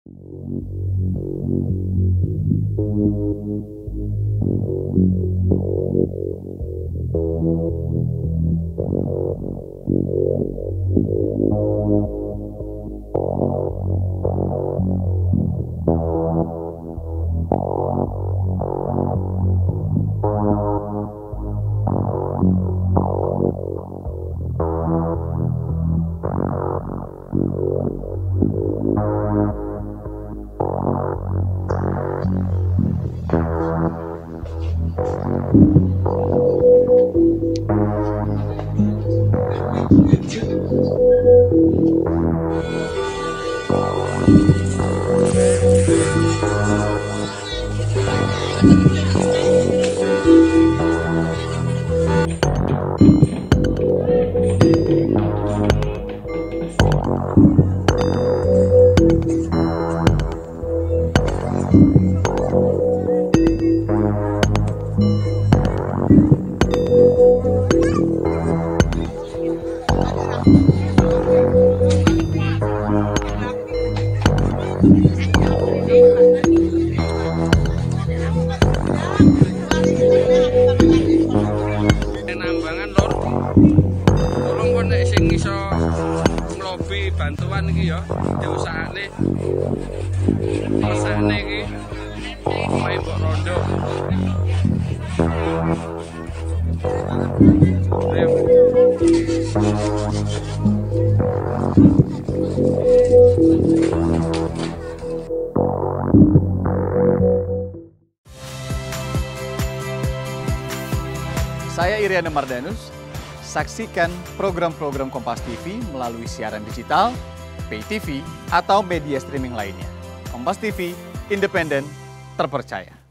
Nambangan lor, tolong kon nek sing iso nglobi bantuan iki ya, diusahane. Masakne iki omahe mbok rondo. Saya Iriana Mardanus, saksikan program-program Kompas TV melalui siaran digital, pay TV, atau media streaming lainnya. Kompas TV, independen, terpercaya.